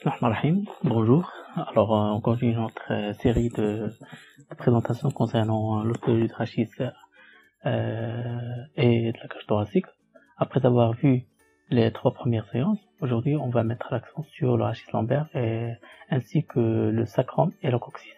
Bismillahirrahmanirrahim. Bonjour. Alors, on continue notre série de présentations concernant l'ostéologie de rachis et de la cage thoracique. Après avoir vu les trois premières séances, aujourd'hui, on va mettre l'accent sur le rachis lombaire ainsi que le sacrum et le coccyx.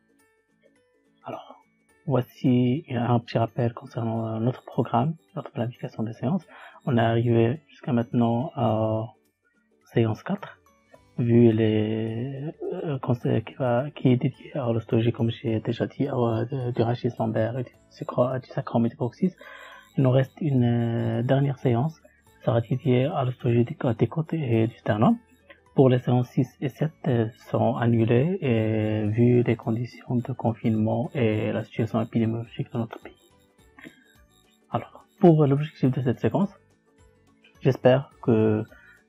Alors, voici un petit rappel concernant notre programme, notre planification des séances. On est arrivé jusqu'à maintenant à séance 4. Vu les conseils qui est dédié à l'ostéologie, comme j'ai déjà dit, du rachis lombaire et du sacrum et du coccyx, il nous reste une dernière séance, ça sera dédiée à l'ostéologie des côtes et du sternum. Pour les séances 6 et 7 sont annulées et vu les conditions de confinement et la situation épidémiologique de notre pays. Alors, pour l'objectif de cette séquence, j'espère que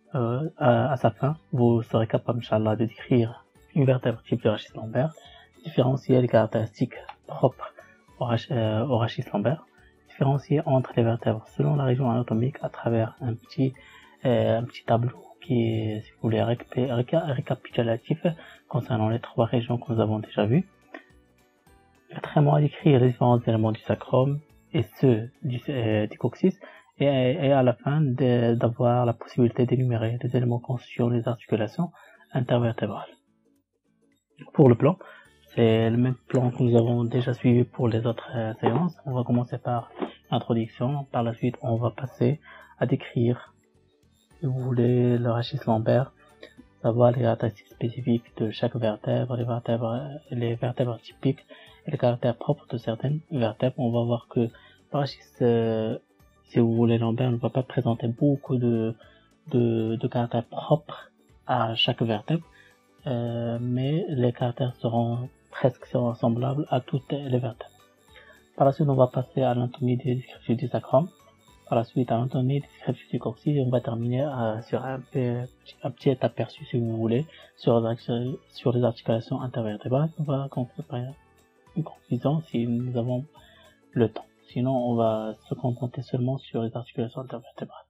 à sa fin, vous serez capable, Inch'Allah, de décrire une vertèbre type de rachis lombaire, différencier les caractéristiques propres au rachis lombaire, différencier entre les vertèbres selon la région anatomique à travers un petit tableau qui est, si vous voulez, récapitulatif concernant les trois régions que nous avons déjà vues. Autrement, décrire les différents éléments du sacrum et ceux du coccyx. Et à la fin d'avoir la possibilité d'énumérer les éléments constituant les articulations intervertébrales. Pour le plan, c'est le même plan que nous avons déjà suivi pour les autres séances. On va commencer par l'introduction, par la suite on va passer à décrire, si vous voulez, le rachis lombaire, savoir les caractéristiques spécifiques de chaque vertèbre, les vertèbres typiques et les caractères propres de certaines vertèbres. On va voir que le rachis si vous voulez, lombaire ne va pas présenter beaucoup de caractères propres à chaque vertèbre, mais les caractères seront presque semblables à toutes les vertèbres. Par la suite, on va passer à l'anatomie des descriptifs du sacrum, par la suite à l'anatomie des descriptifs du coccyx, et on va terminer sur un petit aperçu, si vous voulez, sur les articulations intervertébrales. On va conclure par une conclusion si nous avons le temps. Sinon, on va se contenter seulement sur les articulations intervertébrales.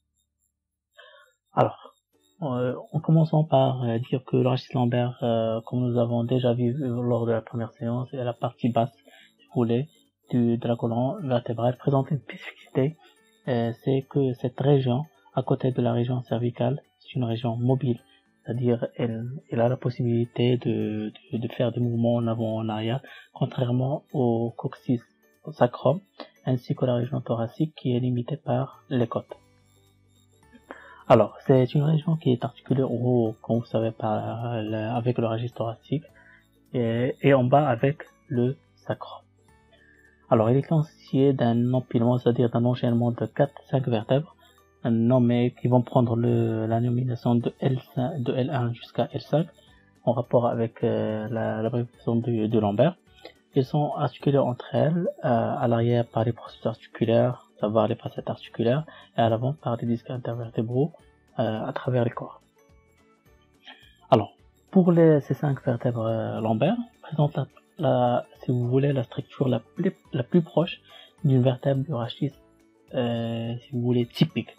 Alors, en commençant par dire que le rachis lombaire, comme nous avons déjà vu lors de la première séance, est la partie basse, si vous voulez, de la colonne vertébrale, présente une spécificité, c'est que cette région, à côté de la région cervicale, c'est une région mobile, c'est-à-dire elle a la possibilité de faire des mouvements en avant en arrière, contrairement au coccyx, au sacrum, ainsi que la région thoracique qui est limitée par les côtes. Alors, c'est une région qui est articulée en haut, comme vous savez, avec le rachis thoracique, et en bas avec le sacrum. Alors, il est constitué d'un empilement, c'est-à-dire d'un enchaînement de 4-5 vertèbres, nommés, qui vont prendre la nomination de L1 jusqu'à L5, en rapport avec l'abréviation de lombaire. Ils sont articulés entre elles, à l'arrière par les processus articulaires, savoir les facettes articulaires, et à l'avant par des disques intervertébraux à travers les corps. Alors, pour ces 5 vertèbres lombaires, présentent si vous voulez, la structure la plus proche d'une vertèbre du rachis, si vous voulez, typique,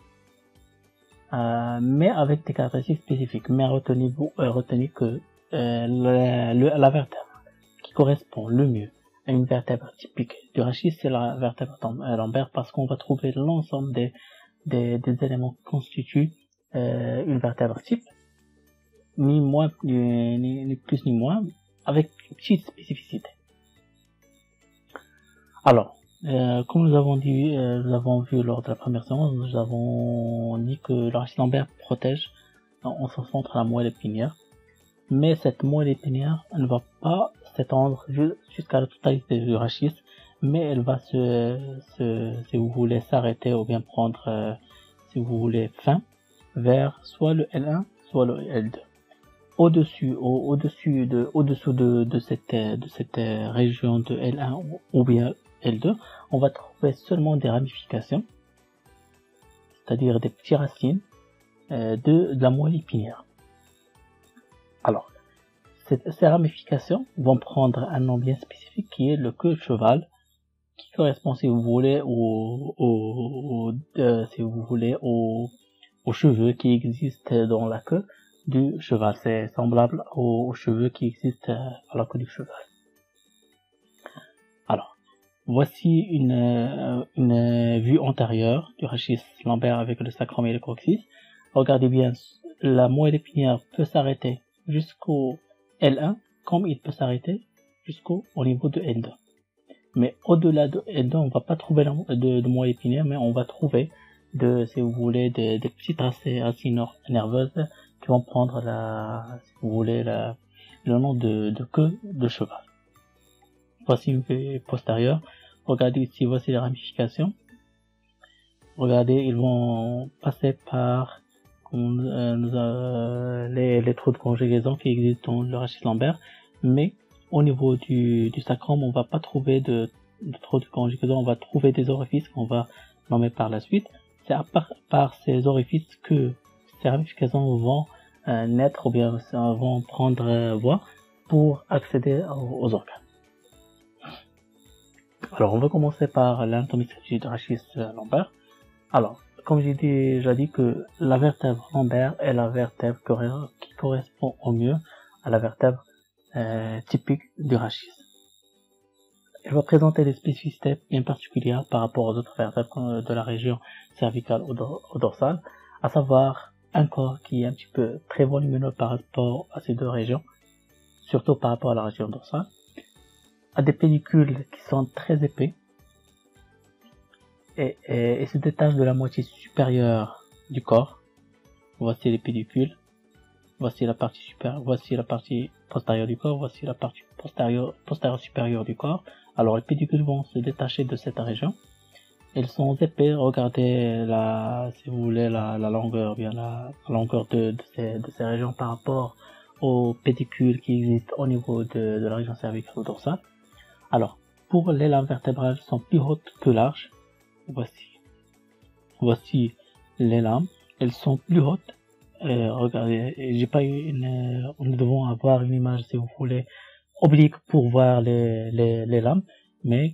mais avec des caractéristiques spécifiques. Mais retenez que la vertèbre qui correspond le mieux à une vertèbre typique du rachis, c'est la vertèbre lombaire, parce qu'on va trouver l'ensemble des éléments qui constituent une vertèbre type, ni plus ni moins, avec une petite spécificité. Alors, comme nous avons vu lors de la première séance, nous avons dit que le rachis lombaire protège en son centre la moelle épinière, mais cette moelle épinière ne va pas s'étendre jusqu'à la totalité du rachis, mais elle va si vous voulez, s'arrêter ou bien prendre, si vous voulez, fin vers soit le L1, soit le L2. Au-dessous de cette région de L1 ou bien L2, on va trouver seulement des ramifications, c'est-à-dire des petites racines de la moelle épinière. Alors, ces ramifications vont prendre un nom bien spécifique qui est le queue de cheval, qui correspond, si vous voulez, aux cheveux qui existent dans la queue du cheval. C'est semblable aux cheveux qui existent à la queue du cheval. Alors, voici une vue antérieure du rachis lombaire avec le sacrum et le coccyx. Regardez bien, la moelle épinière peut s'arrêter jusqu'au L1, comme il peut s'arrêter jusqu'au niveau de L2. Mais au-delà de L2, on va pas trouver de moelle épinière, mais on va trouver si vous voulez, des petites racines nerveuses qui vont prendre si vous voulez, le nom de queue de cheval. Voici une vue postérieure. Regardez ici, voici les ramifications. Regardez, ils vont passer par les trous de conjugaison qui existent dans le rachis lombaire, mais au niveau du sacrum, on va pas trouver de trous de conjugaison, on va trouver des orifices qu'on va nommer par la suite. C'est par ces orifices que ces ramifications vont naître ou bien vont prendre voie pour accéder aux organes. Alors, on va commencer par l'anatomie du rachis lombaire. Alors, comme j'ai déjà dit que la vertèbre lombaire est la vertèbre qui correspond au mieux à la vertèbre typique du rachis. Elle va présenter des spécificités bien particulières par rapport aux autres vertèbres de la région cervicale ou dorsale, à savoir un corps qui est un petit peu très volumineux par rapport à ces deux régions, surtout par rapport à la région dorsale, à des pédicules qui sont très épais et se détachent de la moitié supérieure du corps. Voici les pédicules, voici la partie supérieure, voici la partie postérieure du corps, voici la partie postérieure supérieure du corps. Alors les pédicules vont se détacher de cette région. Elles sont épais. Regardez si vous voulez la longueur, bien la longueur de ces régions par rapport aux pédicules qui existent au niveau de la région cervicale ou dorsale. Alors, pour les lames vertébrales, elles sont plus hautes que larges. Voici les lames. Elles sont plus hautes. Regardez, nous devons avoir une image, si vous voulez, oblique pour voir les lames, mais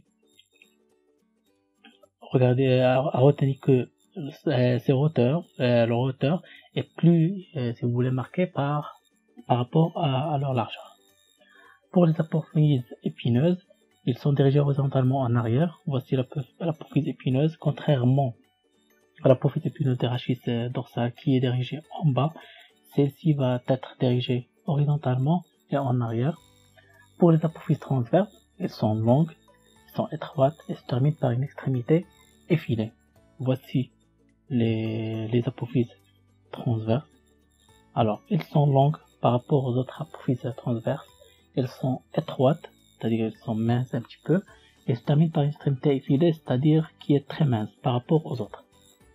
regardez, à retenir que leur hauteur est plus, si vous voulez, marquée par rapport à leur largeur. Pour les apophyses épineuses, ils sont dirigés horizontalement en arrière. Voici l'apophyse épineuse, contrairement à l'apophyse épineuse des rachis dorsal qui est dirigée en bas. Celle-ci va être dirigée horizontalement et en arrière. Pour les apophyses transverses, elles sont longues, elles sont étroites et se terminent par une extrémité effilée. Voici les apophyses transverses. Alors, elles sont longues par rapport aux autres apophyses transverses. Elles sont étroites, c'est-à-dire elles sont minces un petit peu, et se terminent par une extrémité effilée, c'est-à-dire qui est très mince par rapport aux autres.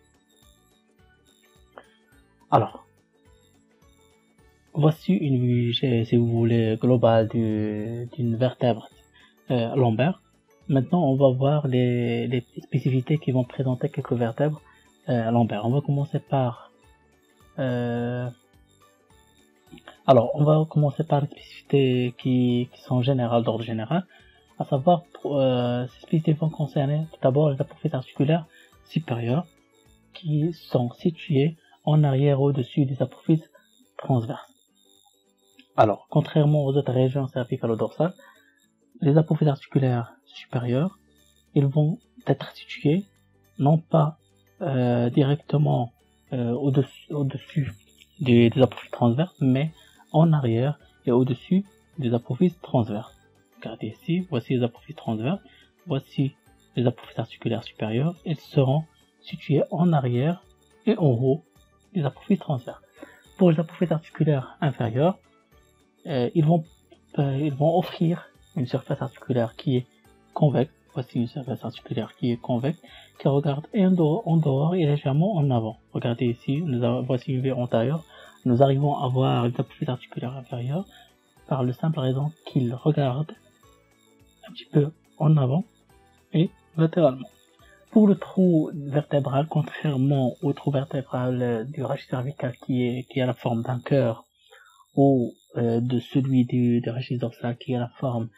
Alors, voici une vue, si vous voulez, globale d'une vertèbre lombaire. Maintenant, on va voir les spécificités qui vont présenter quelques vertèbres lombaires. On va commencer par on va commencer par les spécificités qui sont générales, d'ordre général, à savoir, ces spécificités vont concerner tout d'abord les apophyses articulaires supérieures, qui sont situées en arrière au-dessus des apophyses transverses. Alors, contrairement aux autres régions cervicales ou dorsales, les apophyses articulaires supérieures, ils vont être situés non pas directement au-dessus des apophyses transverses, mais en arrière et au-dessus des apophyses transverses. Regardez ici, voici les apophyses transverses, voici les apophyses articulaires supérieures. Elles seront situées en arrière et en haut des apophyses transverses. Pour les apophyses articulaires inférieures, ils vont offrir une surface articulaire qui est convexe. Voici une surface articulaire qui est convexe, qui regarde en dehors et légèrement en avant. Regardez ici, voici une vue antérieure. Nous arrivons à voir les apophyses articulaires inférieures par la simple raison qu'ils regardent un petit peu en avant et latéralement. Pour le trou vertébral, contrairement au trou vertébral du rachis cervical qui a la forme d'un cœur, ou de celui du rachis dorsal qui a la forme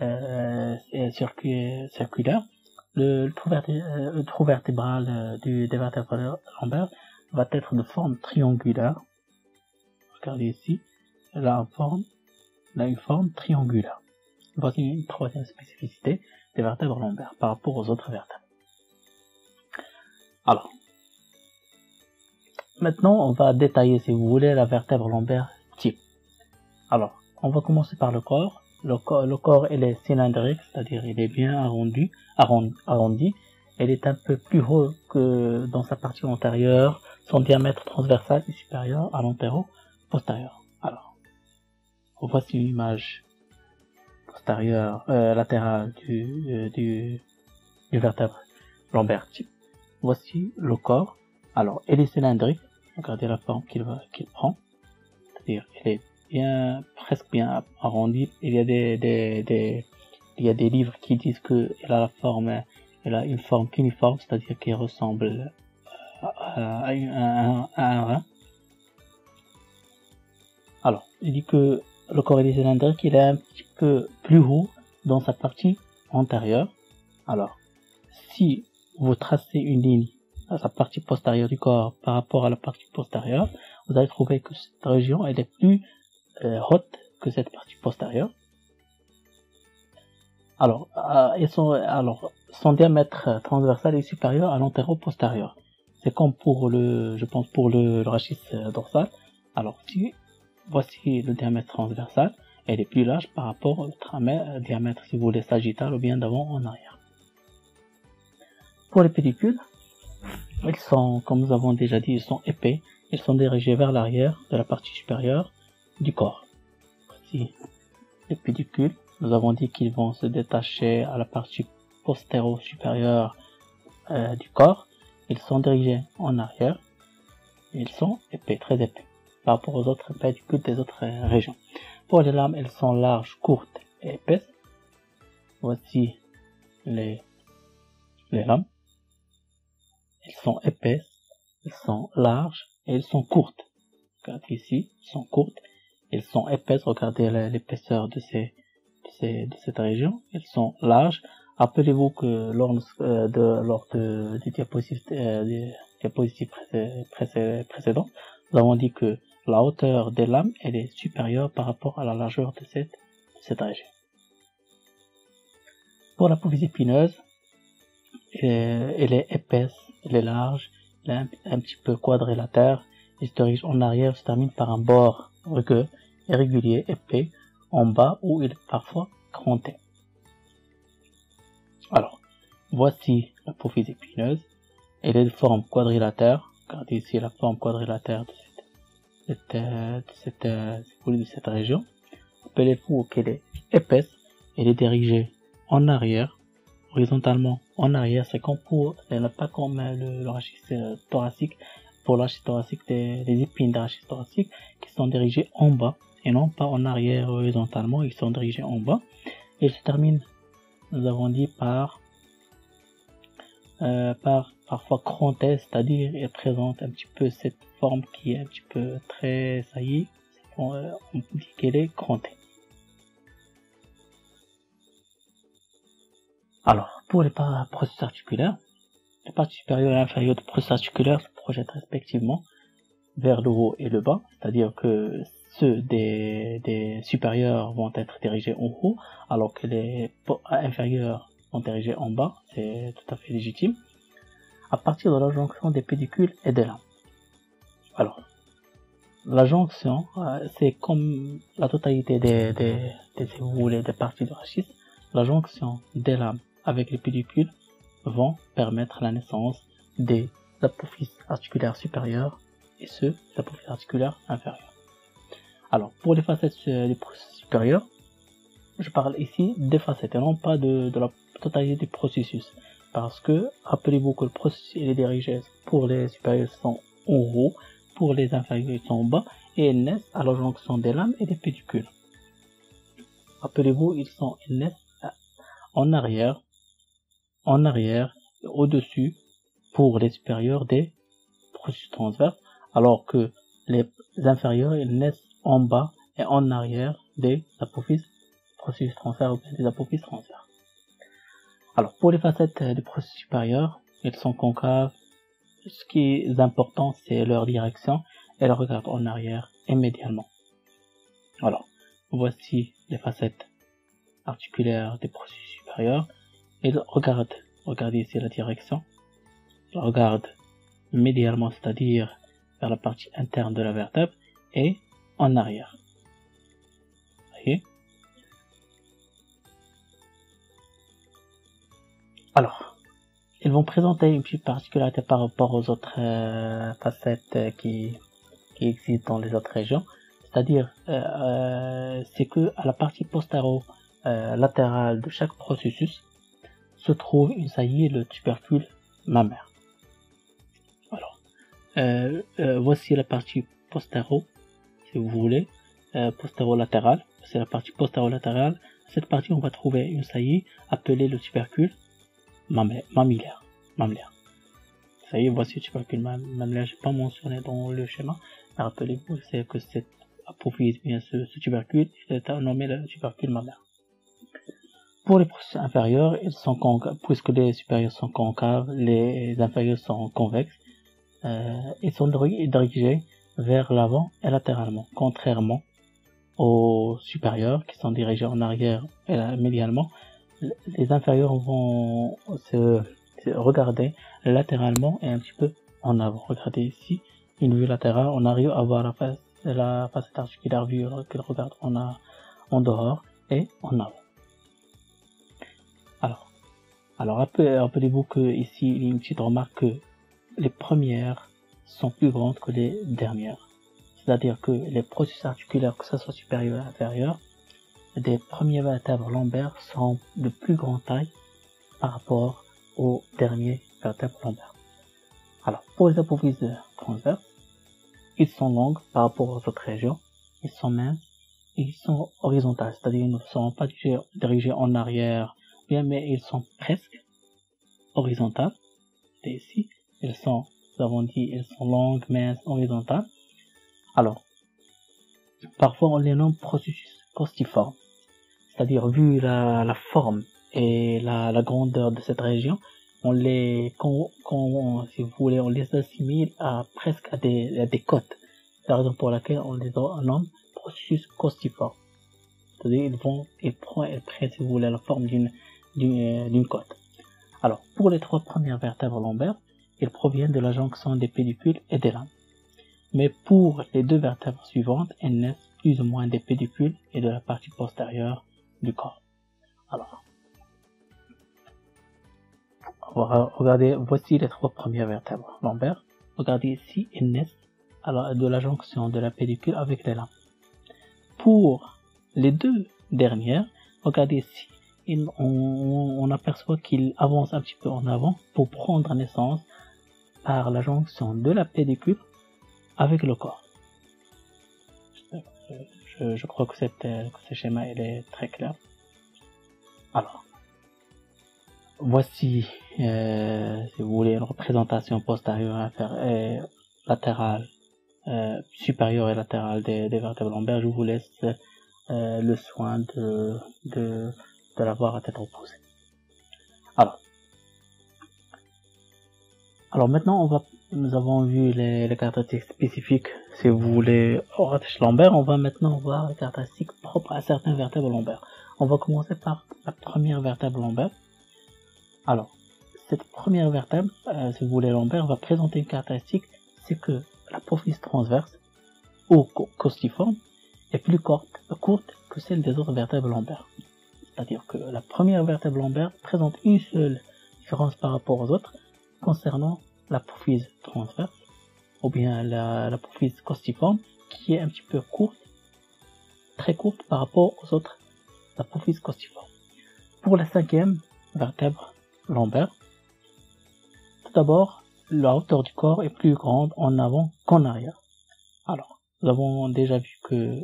circulaire, le trou vertébral des vertèbres lombaires va être de forme triangulaire. Regardez ici, elle a une forme triangulaire. Voici une troisième spécificité des vertèbres lombaires par rapport aux autres vertèbres. Alors, maintenant on va détailler, si vous voulez, la vertèbre lombaire type. Alors, on va commencer par le corps. Le corps, il est cylindrique, c'est-à-dire il est bien arrondi. Il est un peu plus haut que dans sa partie antérieure. Son diamètre transversal est supérieur à l'antéro-postérieur. Alors, voici une image postérieure, latérale du vertèbre lombaire type. Voici le corps. Alors, il est cylindrique. Regardez la forme qu'il prend. C'est-à-dire, il est presque bien arrondi. Il y a des livres qui disent que il a une forme cuniforme, c'est-à-dire qu'il ressemble à un rein. Alors, il dit que le corps est cylindrique, il est un petit peu plus haut dans sa partie antérieure. Alors, si vous tracez une ligne à sa partie postérieure du corps par rapport à la partie postérieure, vous allez trouver que cette région elle est plus haute que cette partie postérieure. Alors, son diamètre transversal est supérieur à l'antéro-postérieur. C'est comme pour le rachis dorsal. Alors, voici le diamètre transversal, elle est plus large par rapport au diamètre, si vous voulez, sagittal ou bien d'avant en arrière. Pour les pédicules, ils sont, comme nous avons déjà dit, ils sont épais. Ils sont dirigés vers l'arrière de la partie supérieure du corps. Voici les pédicules. Nous avons dit qu'ils vont se détacher à la partie postéro-supérieure du corps. Ils sont dirigés en arrière. Ils sont épais, très épais, par rapport aux autres pédicules des autres régions. Pour les lames, elles sont larges, courtes et épaisses. Voici les lames. Elles sont épaisses, elles sont larges et elles sont courtes. Regardez ici, elles sont courtes, elles sont épaisses. Regardez l'épaisseur de cette région. Elles sont larges. Rappelez-vous que lors des diapositives précédentes, nous avons dit que la hauteur des lames elle est supérieure par rapport à la largeur de cette région. Pour l'apophyse épineuse, elle est épaisse, elle est large, elle est un petit peu quadrilatère, elle se dirige en arrière, se termine par un bord rugueux, irrégulier, épais, en bas où il est parfois cranté. Alors, voici l'apophyse épineuse, elle est de forme quadrilatère. Regardez ici la forme quadrilatère de cette région. Rappelez-vous qu'elle est épaisse, elle est dirigée en arrière, horizontalement en arrière. C'est comme elle n'est pas comme le rachis thoracique. Pour le rachis thoracique, les épines de rachis thoracique qui sont dirigées en bas et non pas en arrière horizontalement, ils sont dirigés en bas. Et se termine, nous avons dit par parfois cranté, c'est-à-dire elle présente un petit peu cette forme qui est un petit peu très saillie. On dit qu'elle est crantée. Alors, pour les processus articulaires, les parties supérieures et inférieures du processus articulaire se projettent respectivement vers le haut et le bas, c'est-à-dire que ceux des supérieurs vont être dirigés en haut, alors que les inférieurs vont dirigés en bas. C'est tout à fait légitime. À partir de la jonction des pédicules et des lames. Alors, la jonction, c'est comme la totalité si vous voulez, des parties du rachis. La jonction des lames avec les pédicules vont permettre la naissance des apophyses articulaires supérieures et ceux des apophyses articulaires inférieures. Alors, pour les facettes des processus supérieurs, je parle ici des facettes et non pas de la totalité du processus. Parce que, rappelez-vous que le processus est dirigé pour les supérieurs sont en haut, pour les inférieurs ils sont en bas, et ils naissent à la jonction des lames et des pédicules. Rappelez-vous, ils naissent en arrière, au-dessus, pour les supérieurs des processus transverses, alors que les inférieurs, ils naissent en bas et en arrière des apophyses processus transverses ou bien des apophyses transverses. Alors, pour les facettes du processus supérieur, elles sont concaves. Ce qui est important, c'est leur direction. Elles regardent en arrière et médialement. Alors, voici les facettes articulaires des processus supérieurs. Et regardez ici la direction. Il regarde médialement, c'est-à-dire vers la partie interne de la vertèbre, et en arrière. Voyez? Alors, ils vont présenter une petite particularité par rapport aux autres facettes qui existent dans les autres régions. C'est-à-dire, c'est que à la partie postéro-latérale de chaque processus se trouve une saillie, le tubercule mammaire. Alors, voici la partie postéro, si vous voulez, postéro-latérale. C'est la partie postéro-latérale. Cette partie, on va trouver une saillie appelée le tubercule mammillaire. Ça y est, voici le tubercule mammillaire. J'ai pas mentionné dans le schéma. Rappelez-vous, c'est que cette apophyse, bien ce tubercule, est nommé le tubercule mammaire. Pour les processus inférieurs, ils sont puisque les supérieurs sont concaves, les inférieurs sont convexes. Ils sont dirigés vers l'avant et latéralement, contrairement aux supérieurs qui sont dirigés en arrière et médialement. Les inférieurs vont se regarder latéralement et un petit peu en avant. Regardez ici, une vue latérale, on arrive à voir la facette articulaire vue qu'elle regarde en dehors et en avant. Alors rappelez-vous que ici il y a une petite remarque que les premières sont plus grandes que les dernières. C'est-à-dire que les processus articulaires, que ce soit supérieur ou inférieur, des premiers vertèbres lombaires sont de plus grande taille par rapport aux derniers vertèbres lombaires. Alors, pour les apophyses transverses, ils sont longues par rapport aux autres régions, ils sont minces et ils sont horizontales, c'est-à-dire ils ne sont pas dirigés en arrière, bien, mais ils sont presque horizontales. Et ici, nous avons dit, ils sont longues, minces, horizontales. Alors, parfois on les nomme processus costiformes, c'est-à-dire vu la forme et la grandeur de cette région, on les, si vous voulez, on les assimile presque à des côtes. C'est la raison pour laquelle on les nomme processus costiformes. C'est-à-dire ils prennent, si vous voulez, la forme d'une côte. Alors, pour les trois premières vertèbres lombaires, ils proviennent de la jonction des pédicules et des lames. Mais pour les deux vertèbres suivantes, elles naissent plus ou moins des pédicules et de la partie postérieure du corps. Alors, regardez, voici les trois premières vertèbres lombaires. Regardez ici, elles naissent de la jonction de la pédicule avec les lames. Pour les deux dernières, regardez ici, on aperçoit qu'ils avancent un petit peu en avant pour prendre naissance par la jonction de la pédicule avec le corps. Je crois que ce schéma il est très clair. Alors, voici, si vous voulez, une représentation postérieure, inférieure, latérale, supérieure et latérale des vertèbres lombaires. Je vous laisse le soin de la voir à tête reposée. Alors maintenant, nous avons vu les caractéristiques spécifiques, si vous voulez, au rattache lombaire. On va maintenant voir les caractéristiques propres à certains vertèbres lombaires. On va commencer par la première vertèbre lombaire. Alors, cette première vertèbre, si vous voulez, lombaire, va présenter une caractéristique, c'est que l'apophyse transverse ou costiforme est plus courte que celle des autres vertèbres lombaires. C'est-à-dire que la première vertèbre lombaire présente une seule différence par rapport aux autres concernant l'apophyse transverse ou bien l'apophyse costiforme qui est un petit peu courte, très courte par rapport aux autres apophyses costiformes. Pour la cinquième vertèbre lombaire, tout d'abord, la hauteur du corps est plus grande en avant qu'en arrière. Alors, nous avons déjà vu que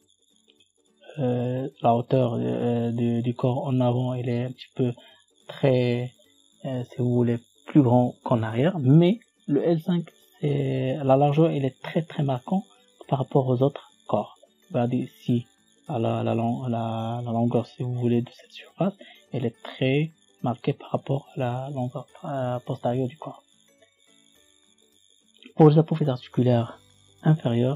la hauteur du corps en avant, elle est un petit peu très, si vous voulez, plus grand qu'en arrière, mais le L5, la largeur, elle est très très marquante par rapport aux autres corps. Regardez ici, la longueur, si vous voulez, de cette surface, elle est très marquée par rapport à la longueur postérieure du corps. Pour les apophyses articulaires inférieures,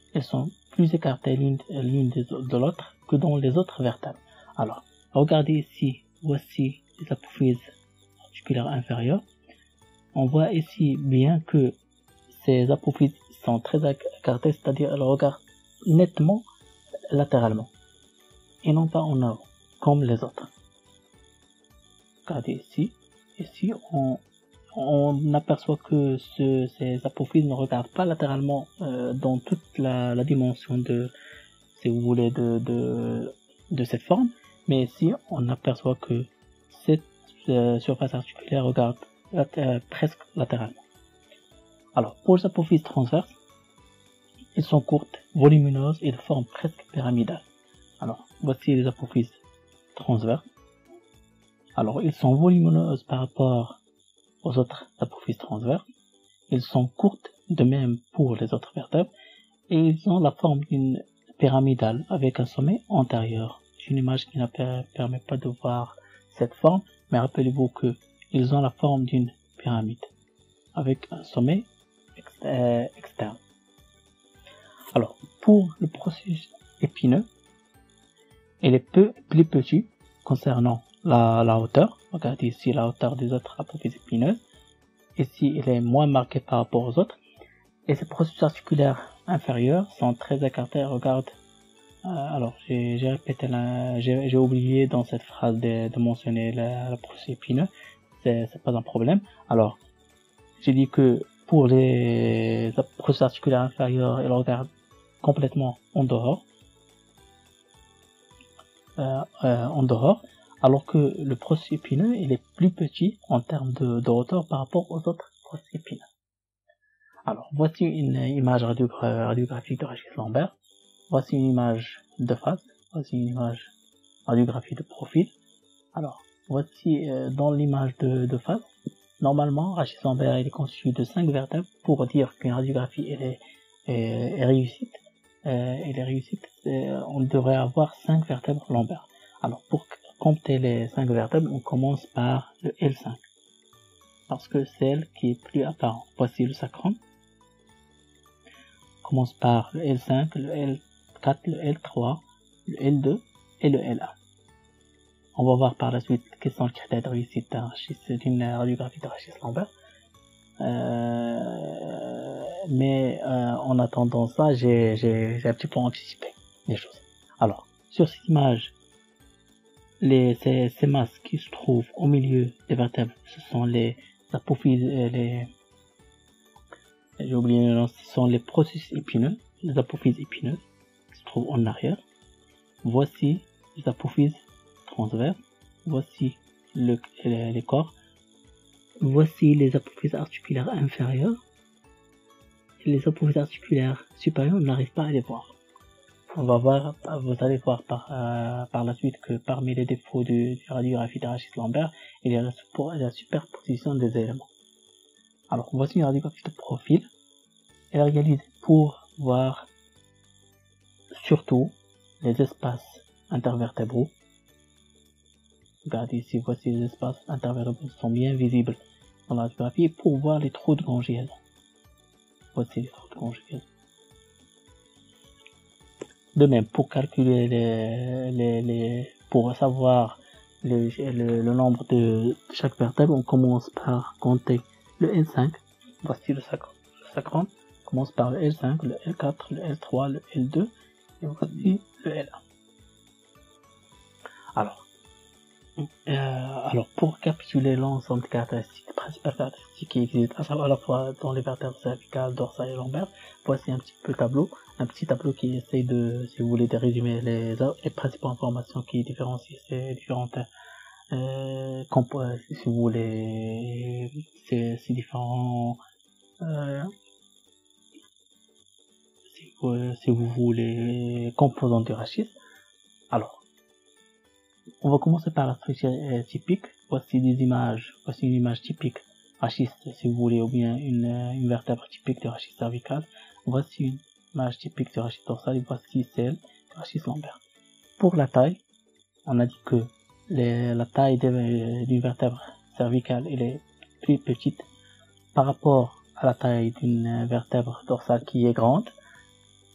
elles sont plus écartées l'une de l'autre que dans les autres vertèbres. Alors, regardez ici, voici les apophyses articulaires inférieures. On voit ici bien que ces apophyses sont très écartées, c'est-à-dire elles regardent nettement latéralement et non pas en avant comme les autres. Regardez ici on aperçoit que ces apophyses ne regardent pas latéralement dans toute la dimension de, si vous voulez, de cette forme, mais ici on aperçoit que cette surface articulaire regarde presque latéralement. Alors pour les apophyses transverses, elles sont courtes, volumineuses et de forme presque pyramidale. Alors voici les apophyses transverses. Alors ils sont volumineuses par rapport aux autres apophyses transverses. Ils sont courtes de même pour les autres vertèbres et ils ont la forme d'une pyramidale avec un sommet antérieur. C'est une image qui ne permet pas de voir cette forme, mais rappelez-vous que ils ont la forme d'une pyramide avec un sommet externe. Alors pour le processus épineux, il est plus petit concernant la hauteur. Regardez ici la hauteur des autres apophyses épineuses. Ici, il est moins marqué par rapport aux autres. Et ces processus articulaires inférieurs sont très écartés. Regarde. Alors, j'ai répété, j'ai oublié dans cette phrase de mentionner le processus épineux. C'est pas un problème. Alors, j'ai dit que pour les processus articulaires inférieurs, ils regardent complètement en dehors. Alors que le processus épineux, il est plus petit en termes de hauteur par rapport aux autres processus épineux. Alors, voici une image radiographique de rachis lombaire. Voici une image de face. Voici une image radiographie de profil. Alors, voici dans l'image de face. Normalement, rachis lombaire il est constitué de 5 vertèbres. Pour dire qu'une radiographie est réussite, on devrait avoir 5 vertèbres lombaires. Alors, pour compter les 5 vertèbres, on commence par le L5. Parce que c'est elle qui est plus apparent. Voici le sacrum. On commence par le L5, le L4, le L3, le L2 et le L1. On va voir par la suite quels sont les critères de réussite d'une radiographie de rachis lombaire. Mais en attendant ça, j'ai un petit peu anticipé les choses. Alors, sur cette image, ces masses qui se trouvent au milieu des vertèbres, ce sont les apophyses, j'ai oublié le nom, ce sont les processus épineux, les apophyses épineuses qui se trouvent en arrière. Voici les apophyses transverses, voici les corps, voici les apophyses articulaires inférieures, et les apophyses articulaires supérieures, on n'arrive pas à les voir. Vous allez voir par la suite que parmi les défauts de radiographie de rachis lombaire, il y a la superposition des éléments. Alors, voici une radiographie de profil. Elle est réalisée pour voir surtout les espaces intervertébraux. Regardez ici, voici les espaces intervertébraux sont bien visibles dans la radiographie et pour voir les trous de conjugaison. Voici les trous de conjugaison. De même, pour calculer pour savoir le nombre de chaque vertèbre, on commence par compter le L5. Voici le sacrum. On commence par le L5, le L4, le L3, le L2 et voici le L1. Alors pour récapituler l'ensemble des caractéristiques, principales caractéristiques qui existent à la fois dans les vertèbres cervicales, dorsales et lombaires, voici un petit tableau qui essaye de, si vous voulez, de résumer les principales informations qui différencient ces différentes si vous voulez, ces différents si vous voulez composants du rachis. Alors, on va commencer par la structure typique. Voici une image typique rachis, si vous voulez, ou bien une vertèbre typique de rachis cervical. Voici une image typique de rachis dorsal et voici celle de rachis lombaire. Pour la taille, on a dit que la taille d'une vertèbre cervicale elle est plus petite par rapport à la taille d'une vertèbre dorsale qui est grande.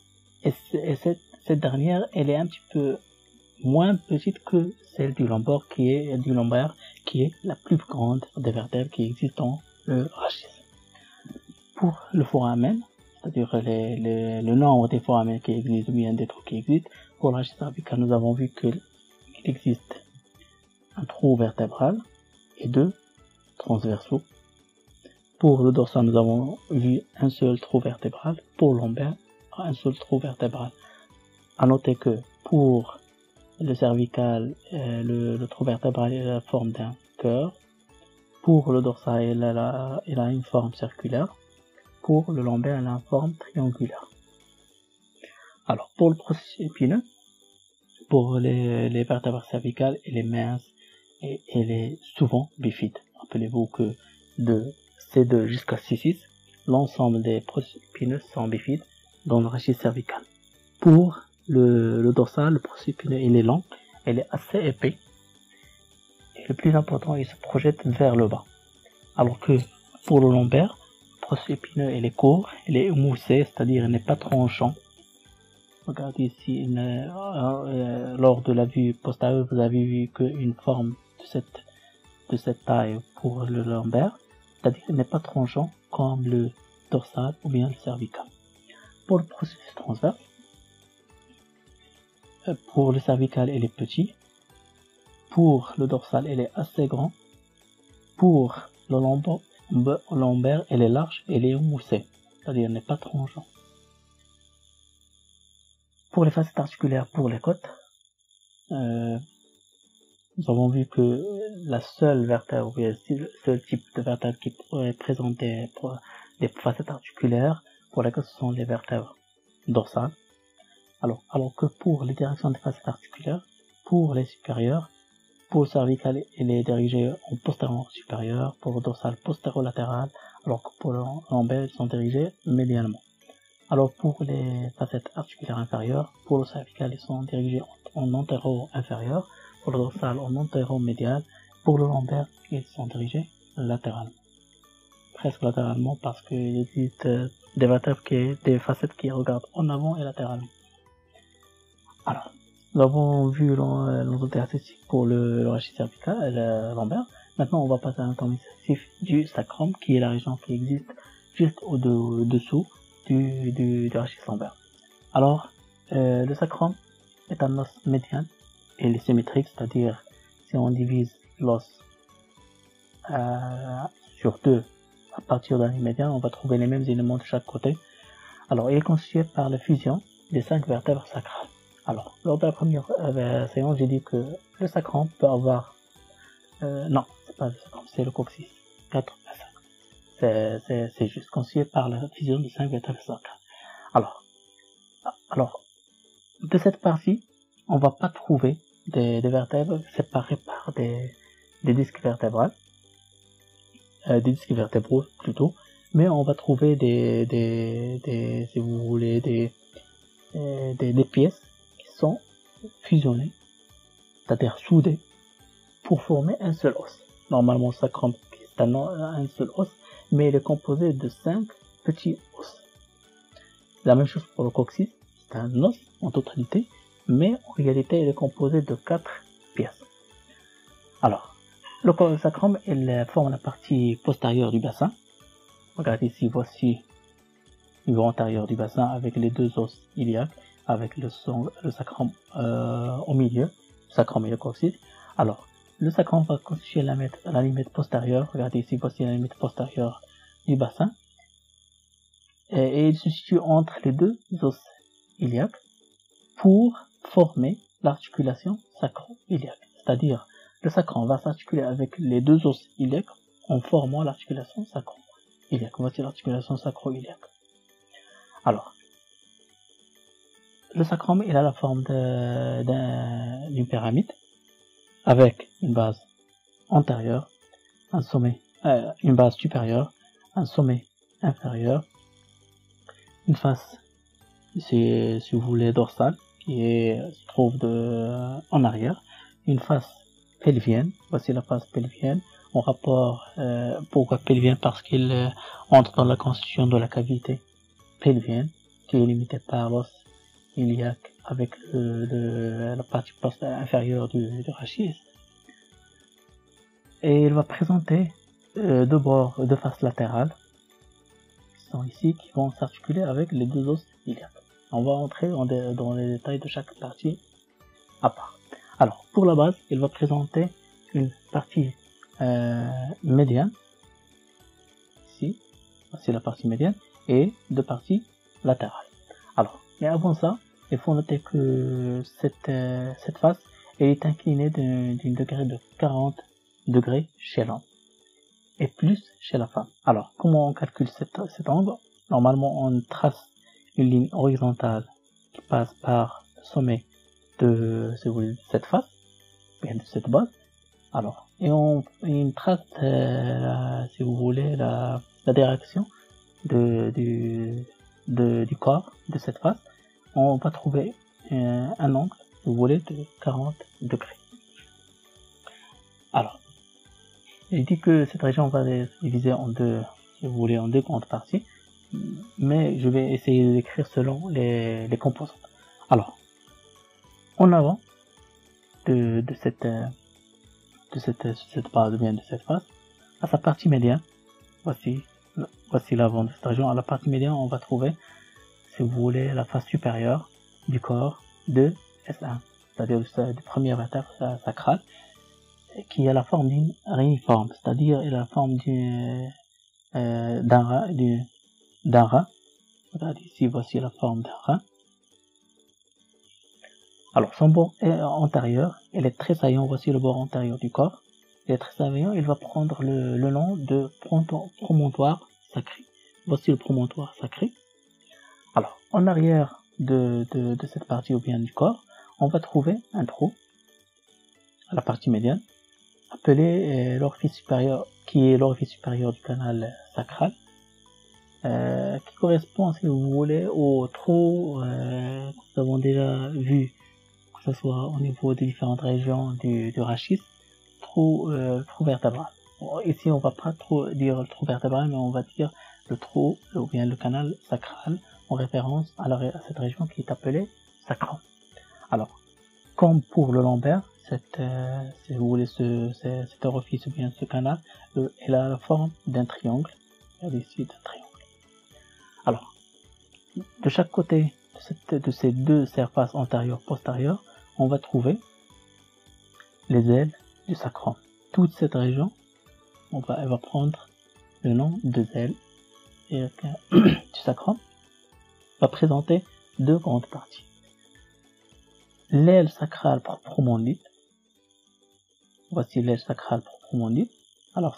et cette dernière, elle est un petit peu moins petite que celle du lombaire, qui est la plus grande des vertèbres qui existent dans le rachis. Pour le foramen, c'est-à-dire le nombre des foramens qui existent ou bien des trous qui existent, pour le rachis cervical, nous avons vu qu'il existe un trou vertébral et 2 transversaux. Pour le dorsal, nous avons vu un seul trou vertébral. Pour le lombaire, un seul trou vertébral. À noter que pour le cervical, le trou vertébral est la forme d'un cœur. Pour le dorsal, il a une forme circulaire. Pour le lombaire, il a une forme triangulaire. Alors, pour le processus épineux, pour les vertèbres cervicales, elle est mince et elle est souvent bifide. Rappelez-vous que de C2 jusqu'à C6, l'ensemble des processus épineux sont bifides dans le rachis cervical. Pour le dorsal, le processus épineux, il est lent, il est assez épais, et le plus important, il se projette vers le bas. Alors que pour le lombaire, le processus épineux, il est court, il est émoussé, c'est-à-dire il n'est pas tranchant. Regardez ici, lors de la vue postérieure, vous avez vu qu'une forme de cette taille pour le lombaire, c'est-à-dire qu'il n'est pas tranchant comme le dorsal ou bien le cervical. Pour le processus transverse, pour le cervical, il est petit. Pour le dorsal, il est assez grand. Pour le lombaire, il est large et il est émoussé, c'est-à-dire il n'est pas tranchant. Pour les facettes articulaires, pour les côtes, nous avons vu que la seule vertèbre, le seul type de vertèbre qui pourrait présenter des facettes articulaires, pour lesquelles ce sont les vertèbres dorsales. Alors que pour les directions des facettes articulaires, pour les supérieures, pour le cervical, il est dirigé en postéro-supérieur, pour le dorsal postéro-latéral, alors que pour le lombaire, ils sont dirigés médialement. Alors pour les facettes articulaires inférieures, pour le cervical, ils sont dirigés en antéro-inférieur, pour le dorsal en antéro-médial, pour le lombaire, ils sont dirigés latéralement. Presque latéralement parce qu'il existe des vertèbres des facettes qui regardent en avant et latéralement. Alors, nous avons vu l'ensemble artistique pour le rachis cervical et le lombaire. Maintenant, on va passer à l'anatomie du sacrum, qui est la région qui existe juste au-dessous du rachis lombaire. Alors, le sacrum est un os médian et il est symétrique, c'est-à-dire si on divise l'os sur deux à partir d'un médian, on va trouver les mêmes éléments de chaque côté. Alors, il est constitué par la fusion des 5 vertèbres sacrales. Alors, lors de la première séance, j'ai dit que le sacrum peut avoir... non, c'est pas le sacrum, c'est le coccyx. 4 à 5. C'est juste constitué par la fusion des 5 vertèbres sacrales. Alors, de cette partie, on va pas trouver des vertèbres séparées par des disques vertébraux. Des disques vertébraux plutôt, mais on va trouver si vous voulez, des pièces qui sont fusionnées, c'est-à-dire soudées, pour former un seul os. Normalement, le sacrum, c'est un seul os, mais il est composé de 5 petits os. La même chose pour le coccyx, c'est un os en totalité, mais en réalité, il est composé de 4 pièces. Alors, le sacrum, il forme la partie postérieure du bassin. Regardez ici, voici le niveau antérieur du bassin avec les 2 os iliaques, avec le sacrum au milieu, le sacrum et le coccyx. Alors, le sacrum va constituer la limite postérieure. Regardez ici, voici la limite postérieure du bassin. Et il se situe entre les 2 os iliaques pour former l'articulation sacro-iliaque. C'est-à-dire, le sacrum va s'articuler avec les 2 os iliaques en formant l'articulation sacro-iliaque. Voici l'articulation sacro-iliaque. Alors, le sacrum, il a la forme d'une pyramide avec une base antérieure, un sommet, une base supérieure, un sommet inférieur, une face, si vous voulez, dorsale, qui se trouve en arrière, une face pelvienne. Voici la face pelvienne en rapport, pourquoi pelvienne? Parce qu'il entre dans la constitution de la cavité pelvienne qui est limitée par l'os iliaque avec la partie inférieure du rachis. Et il va présenter deux faces latérales qui sont ici, qui vont s'articuler avec les deux os iliaques. On va entrer dans les détails de chaque partie à part. Alors, pour la base, il va présenter une partie médiane, ici, voici la partie médiane, et deux parties latérales. Alors, mais avant ça, il faut noter que cette face est inclinée d'une degré de 40 degrés chez l'homme et plus chez la femme. Alors, comment on calcule cet angle? Normalement, on trace une ligne horizontale qui passe par le sommet de cette face, bien de cette base. Alors, et on trace, si vous voulez, la direction du corps de cette face. On va trouver un angle, si vous voulez, de 40 degrés. Alors, j'ai dit que cette région va être divisée en deux, si vous voulez, en deux grandes parties, mais je vais essayer de l'écrire selon les composantes. Alors, en avant de cette base, bien de cette face, à sa partie médiane, voici l'avant de cette région. À la partie médiane, on va trouver, si vous voulez, la face supérieure du corps de S1, c'est-à-dire du premier vertèbre sacral, qui a la forme d'une réuniforme, c'est-à-dire la forme d'un rein. Regardez ici, voici la forme d'un rein. Alors, son bord antérieur, il est très saillant. Voici le bord antérieur du corps. Il est très saillant. Il va prendre le nom de promontoire sacré. Voici le promontoire sacré. Alors, en arrière de cette partie ou bien du corps, on va trouver un trou à la partie médiane, appelé l'orifice supérieur, qui est l'orifice supérieur du canal sacral, qui correspond, si vous voulez, au trou que nous avons déjà vu, que ce soit au niveau des différentes régions du rachis, trou vertébral. Ici, on va pas trop dire le trou vertébral, mais on va dire le trou ou bien le canal sacral, en référence à cette région qui est appelée sacrum. Alors, comme pour le lombaire, si vous voulez, cet orifice ou bien ce canal, il a la forme d'un triangle. Regardez ici, d'un triangle. Alors, de chaque côté de ces deux surfaces antérieures-postérieures, on va trouver les ailes du sacrum. Toute cette région, elle va prendre le nom de ailes et du sacrum va présenter deux grandes parties. L'aile sacrale proprement dite. Voici l'aile sacrale proprement dite. Alors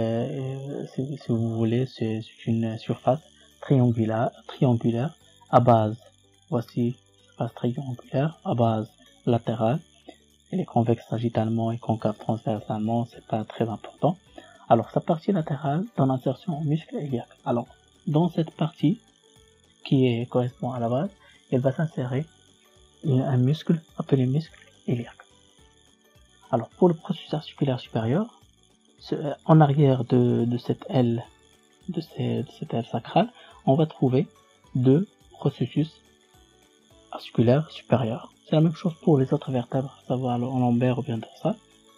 si vous voulez, c'est une surface triangulaire à base. Voici surface triangulaire à base latérale. Elle est convexe sagitalement et concave transversalement, c'est pas très important. Alors sa partie latérale dans l'insertion au muscle iliaque. Alors dans cette partie qui correspond à la base, elle va s'insérer un muscle appelé muscle iliaque. Alors pour le processus articulaire supérieur, en arrière de cette aile, de cette aile sacrale, on va trouver deux processus articulaires supérieurs. C'est la même chose pour les autres vertèbres, à savoir en lombaire ou bien dorsal.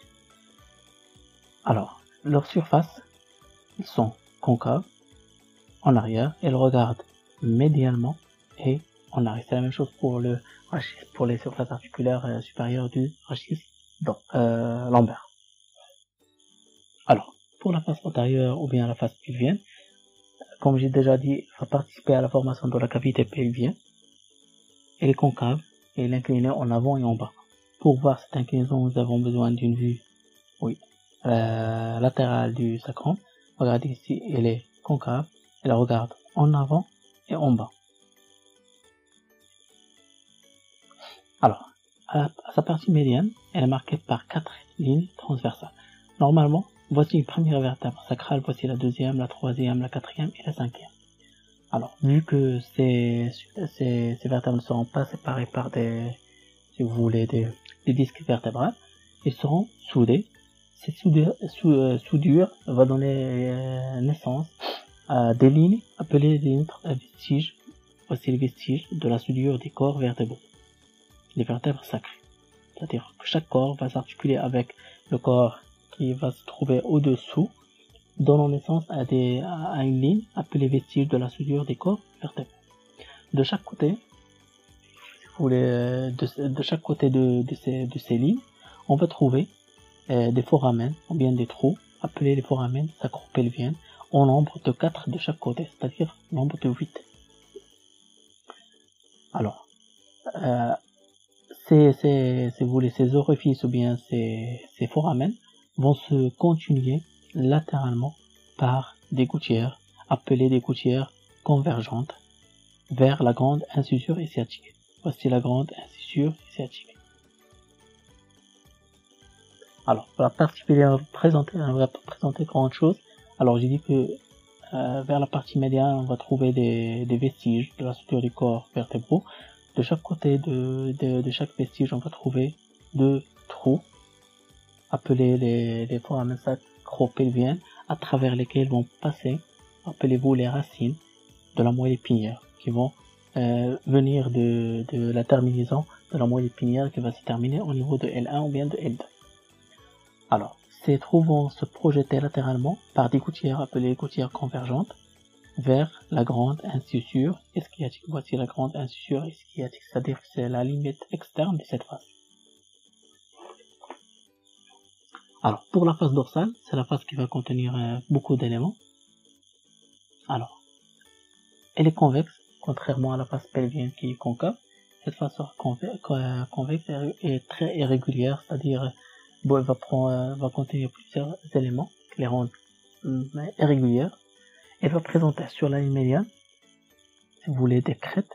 Alors, leur surface, ils sont concaves en arrière, elles regardent médialement et en arrière. C'est la même chose pour le rachis, pour les surfaces articulaires supérieures du rachis lombaire. Alors, pour la face antérieure ou bien la face pelvienne, comme j'ai déjà dit, il va participer à la formation de la cavité pelvienne. Elle est concave et elle est inclinée en avant et en bas. Pour voir cette inclinaison, nous avons besoin d'une vue latérale du sacrum. Regardez ici, elle est concave, elle regarde en avant et en bas. Alors, à sa partie médiane, elle est marquée par 4 lignes transversales. Normalement, voici une première vertèbre sacrale, voici la deuxième, la troisième, la quatrième et la cinquième. Alors, vu que ces vertèbres ne seront pas séparées par si vous voulez, des disques vertébrales, ils seront soudés. Cette soudure va donner naissance à des lignes appelées des lignes vestiges voici les vestiges de la soudure des corps vertébraux, les vertèbres sacrées. C'est-à-dire que chaque corps va s'articuler avec le corps qui va se trouver au-dessous, donnant naissance à une ligne appelée vestiges de la soudure des corps vertébraux. De chaque côté, si vous voulez, de chaque côté de ces lignes, on va trouver des foramen, ou bien des trous, appelés les foramen sacro-pelviennes, en nombre de 4 de chaque côté, c'est-à-dire nombre de 8. Alors, ces orifices ou bien ces foramen vont se continuer latéralement par des gouttières, appelées des gouttières convergentes, vers la grande incisure sciatique. Voici la grande incisure sciatique. Alors, la partie pilière ne va pas présenter grand chose. Alors, j'ai dit que vers la partie médiane, on va trouver des vestiges de la structure du corps vertébraux. De chaque côté de chaque vestige, on va trouver 2 trous, appelés les foramen sacro-pelviennes, à travers lesquels vont passer, appelez-vous les racines de la moelle épinière, qui vont venir de la terminaison de la moelle épinière qui va se terminer au niveau de L1 ou bien de L2. Alors, ces trous vont se projeter latéralement par des gouttières appelées gouttières convergentes vers la grande incisure sciatique. Voici la grande incisure sciatique, c'est-à-dire que c'est la limite externe de cette face. Alors, pour la face dorsale, c'est la face qui va contenir beaucoup d'éléments. Alors, elle est convexe, contrairement à la face pelvienne qui est concave. Cette face convexe est très irrégulière, c'est-à-dire elle va contenir plusieurs éléments qui les rendent irrégulières. Elle va présenter sur la ligne médiane, si vous voulez, des crêtes,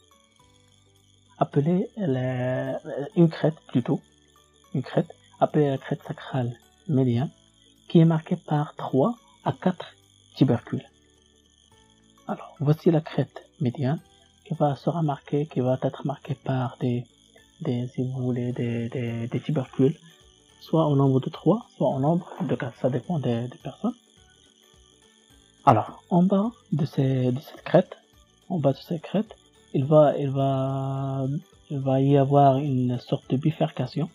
appelée une crête, appelée la crête sacrale médiane, qui est marquée par 3 à 4 tubercules. Alors, voici la crête médiane, qui va être marquée par des tubercules, soit au nombre de 3, soit au nombre de 4, ça dépend des personnes. Alors, en bas de cette crête, il va y avoir une sorte de bifurcation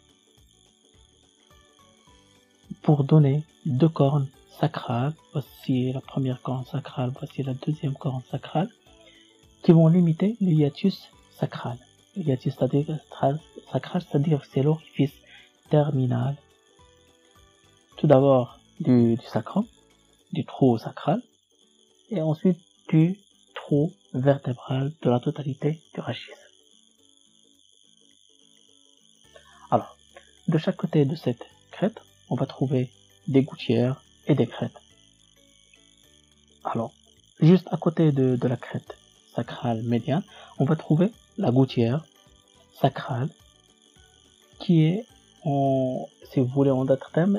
pour donner 2 cornes sacrales. Voici la première corne sacrale, voici la deuxième corne sacrale, qui vont limiter le hiatus sacral. Le hiatus sacral, c'est-à-dire que c'est l'orifice terminal, tout d'abord du sacrum, du trou sacral, et ensuite du trou vertébral de la totalité du rachis. Alors, de chaque côté de cette crête, on va trouver des gouttières et des crêtes. Alors, juste à côté de la crête sacrale médiane, on va trouver la gouttière sacrale, qui est, si vous voulez, en d'autres termes,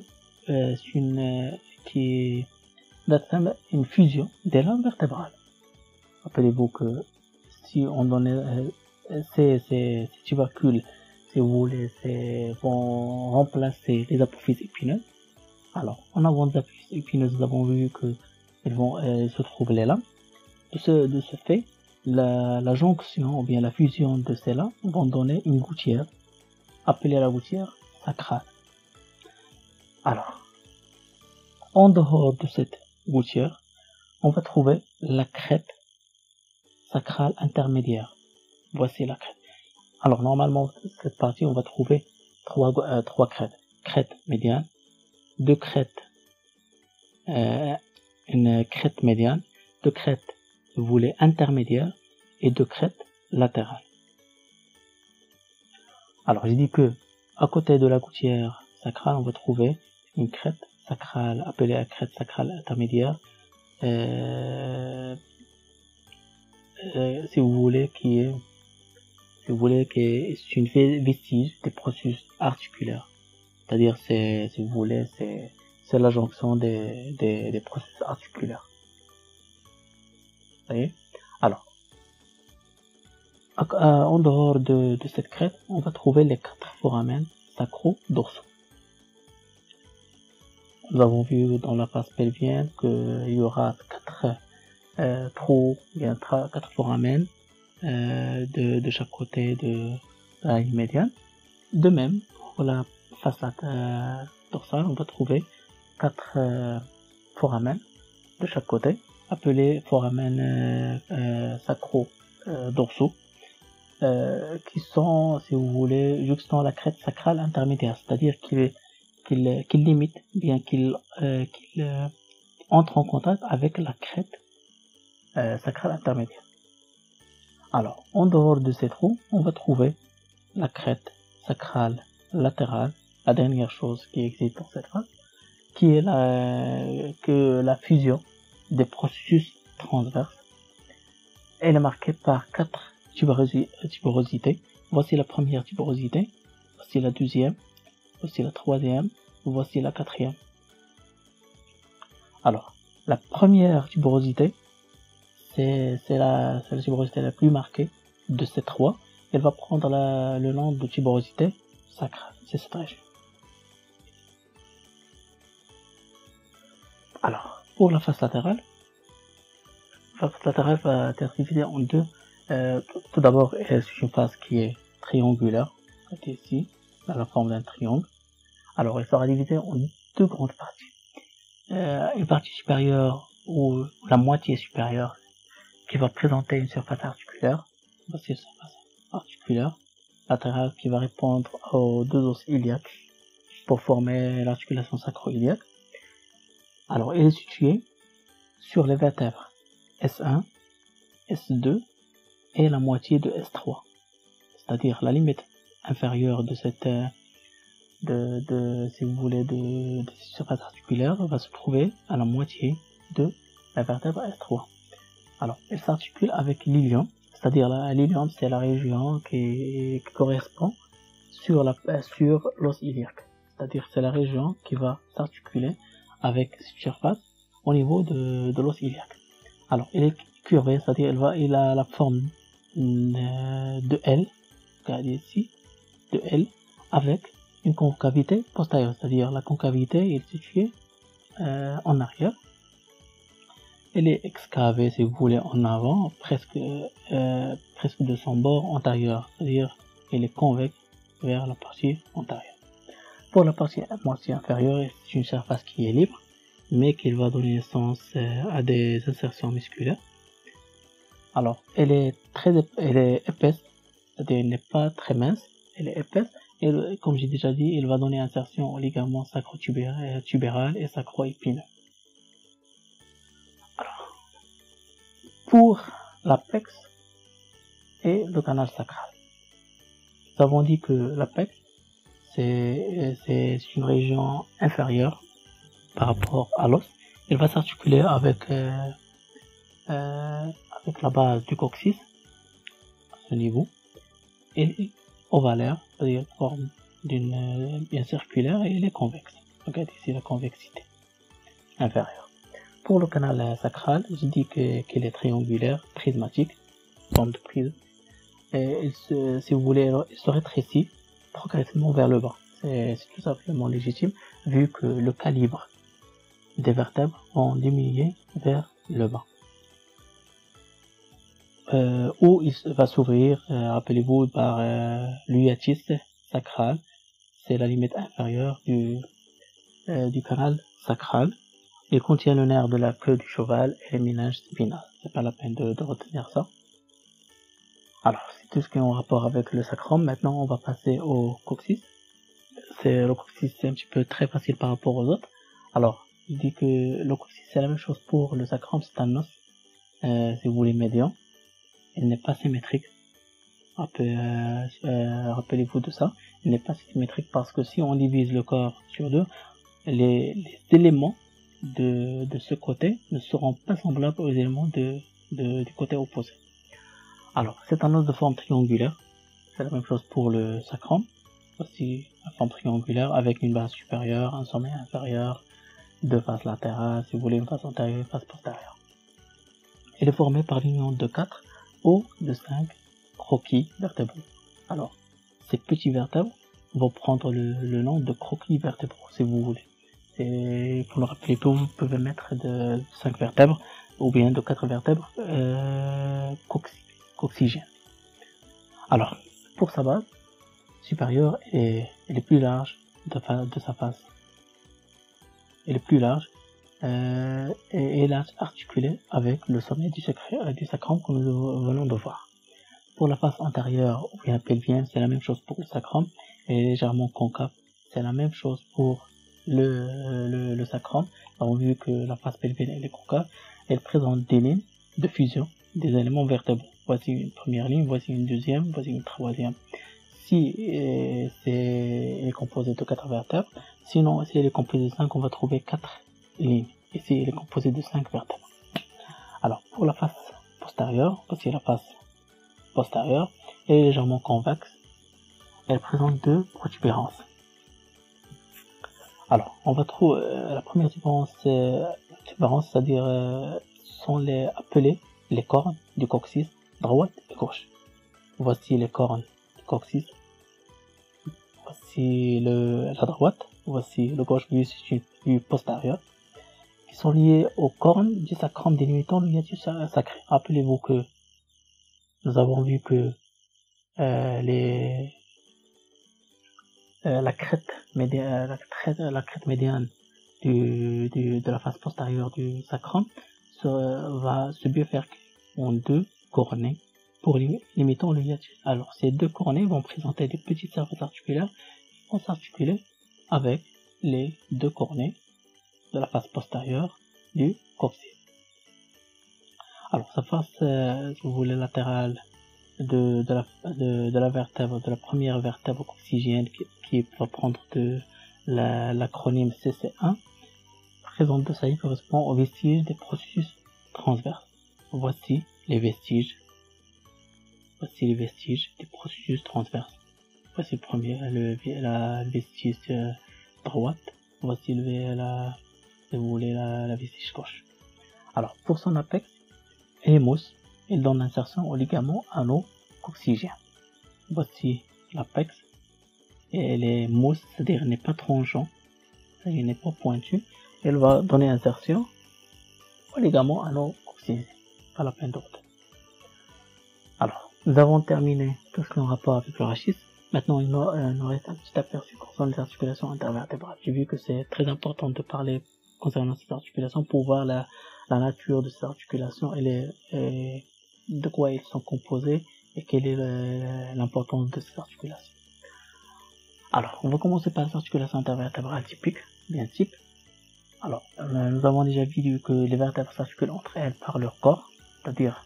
une fusion des lames vertébrales. Rappelez-vous que si on donnait ces tubercules, si vous voulez, vont remplacer les apophyses épineuses. Alors, en avant des apophyses épineuses, nous avons vu que se trouvent les lames. De ce fait, la jonction ou bien la fusion de ces lames vont donner une gouttière, appelée la gouttière sacrale. Alors, en dehors de cette gouttière, on va trouver la crête sacrale intermédiaire. Voici la crête. Alors, normalement, cette partie, on va trouver trois crêtes. Crête médiane, 2 crêtes, une crête médiane, 2 crêtes, si vous voulez, intermédiaires, et 2 crêtes latérales. Alors, j'ai dit que, à côté de la gouttière sacrale, on va trouver une crête sacrale, appelée la crête sacrale intermédiaire, si vous voulez, qui est une vestige des processus articulaires. C'est-à-dire, si vous voulez, c'est la jonction des processus articulaires. Vous voyez? Alors, en dehors de cette crête, on va trouver les 4 foramen sacro-dorsaux. Nous avons vu dans la face pelvienne qu'il y aura 4 trous, bien 4 foramen de chaque côté de la ligne médiane. De même, pour la face dorsale, on va trouver 4 foramen de chaque côté, appelés foramen sacro-dorsaux, qui sont, si vous voulez, juxtant la crête sacrale intermédiaire, c'est-à-dire qu'il limite, bien qu'il entre en contact avec la crête sacrale intermédiaire. Alors, en dehors de ces trous, on va trouver la crête sacrale latérale, la dernière chose qui existe dans cette phase, qui est la fusion des processus transverses. Elle est marquée par 4 tuberosités. Voici la première tuberosité, voici la deuxième, voici la troisième, voici la quatrième. Alors, la première tuberosité, c'est la tuberosité la plus marquée de ces 3. Elle va prendre le nom de tuberosité sacrale, c'est cette région. Alors, pour la face latérale va être divisée en deux. Tout d'abord, c'est une face qui est triangulaire, qui est ici, dans la forme d'un triangle. Alors, elle sera divisée en 2 grandes parties. Une partie supérieure, ou la moitié supérieure, qui va présenter une surface articulaire. Voici une surface articulaire latérale qui va répondre aux 2 os iliaques pour former l'articulation sacro-iliaque. Alors, elle est située sur les vertèbres S1, S2 et la moitié de S3. C'est-à-dire la limite inférieure de cette, si vous voulez, de surface articulaire va se trouver à la moitié de la vertèbre S3. Alors, elle s'articule avec l'ilium, c'est-à-dire l'ilium, c'est la région qui correspond sur l'os iliaque. C'est-à-dire c'est la région qui va s'articuler avec cette surface au niveau de l'os iliaque. Alors, elle est curvée, c'est-à-dire il a la forme de L, regardez ici, de L, avec une concavité postérieure, c'est-à-dire la concavité est située en arrière. Elle est excavée, si vous voulez, en avant, presque de son bord antérieur, c'est-à-dire elle est convexe vers la partie antérieure. Pour la partie moitié inférieure, c'est une surface qui est libre, mais qui va donner naissance à des insertions musculaires. Alors, elle est épaisse, c'est-à-dire elle n'est pas très mince, elle est épaisse, et comme j'ai déjà dit, elle va donner insertion aux ligaments sacro-tubéral et sacro-épineux. Alors, pour l'apex et le canal sacral, nous avons dit que l'apex, c'est une région inférieure par rapport à l'os. Elle va s'articuler avec la base du coccyx à ce niveau. Elle est ovalaire, c'est-à-dire forme bien circulaire, et elle est convexe. Regardez ici la convexité inférieure. Pour le canal sacral, je dis qu'elle est triangulaire, prismatique, forme de prisme. Et si vous voulez, elle se rétrécit progressivement vers le bas. C'est tout simplement légitime, vu que le calibre des vertèbres vont diminuer vers le bas. Où il va s'ouvrir, rappelez-vous, par l'hiatus sacral, c'est la limite inférieure du canal sacral. Il contient le nerf de la queue du cheval et les méninges spinales. C'est pas la peine de retenir ça. Alors, c'est tout ce qui est en rapport avec le sacrum. Maintenant, on va passer au coccyx. Le coccyx, c'est un petit peu très facile par rapport aux autres. Alors, je dis que le coccyx, c'est la même chose pour le sacrum, c'est un os, si vous voulez, médian. Il n'est pas symétrique. Rappelez-vous de ça. Il n'est pas symétrique parce que si on divise le corps sur 2, les éléments de ce côté ne seront pas semblables aux éléments du côté opposé. Alors, c'est un os de forme triangulaire. C'est la même chose pour le sacrum. Voici la forme triangulaire avec une base supérieure, un sommet inférieur, 2 faces latérales, si vous voulez, une face antérieure, une face postérieure. Elle est formée par l'union de 4 ou de 5 croquis vertébraux. Alors, ces petits vertèbres vont prendre le nom de croquis vertébraux, si vous voulez. Pour le rappeler, vous pouvez mettre de 5 vertèbres, ou bien de 4 vertèbres coccygènes. Alors, pour sa base supérieure, elle est plus large de sa face. Elle est plus large et elle est articulée avec le sommet du sacrum que nous venons de voir. Pour la face antérieure ou bien pelvienne, c'est la même chose pour le sacrum. Elle est légèrement concave. C'est la même chose pour le sacrum. On a vu que la face pelvienne elle est concave. Elle présente des lignes de fusion des éléments vertébraux. Voici une première ligne, voici une deuxième, voici une troisième. Si elle est composée de 4 vertèbres, sinon si elle est composée de 5, on va trouver 4 lignes. Et si elle est composée de 5 vertèbres. Alors pour la face postérieure, voici la face postérieure, elle est légèrement convexe. Elle présente 2 protubérances. Alors, on va trouver la première différence, c'est-à-dire sont appelées les cornes du coccyx droite et gauche. Voici les cornes du coccyx. Voici la droite, voici le gauche vue postérieure, qui sont liées aux cornes du sacrum délimitant le hiatus sacré. Rappelez-vous que nous avons vu que la crête médiane de la face postérieure du sacrum va se bifurquer en 2 coronets pour limitant le hiatus. Alors ces 2 coronets vont présenter des petites surfaces articulaires qui vont s'articuler avec les 2 coronets de la face postérieure du coccyx. Alors sa face, si vous voulez, latérale de la vertèbre, de la première vertèbre coccygienne qui va prendre l'acronyme CC1, présente de ça correspond aux vestiges des processus transverses. Voici les vestiges des processus transverses. Voici le premier, la vestige droite. Voici la vestige gauche. Alors pour son apex, hémos, il donne insertion au ligament ano-coccygien. Voici l'apex, et elle est mousse, c'est-à-dire elle n'est pas tranchant, elle n'est pas pointue. Elle va donner insertion au ligament ano-coccygien. Pas la peine d'autre. Alors, nous avons terminé tout ce qui est en rapport avec le rachis. Maintenant, il nous reste un petit aperçu concernant les articulations intervertébrales. J'ai vu que c'est très important de parler concernant ces articulations pour voir la nature de ces articulations et de quoi ils sont composés et quelle est l'importance de ces articulations. Alors, on va commencer par les articulations intervertébrales typiques, bien types. Alors, nous avons déjà vu que les vertèbres s'articulent entre elles par leur corps, c'est-à-dire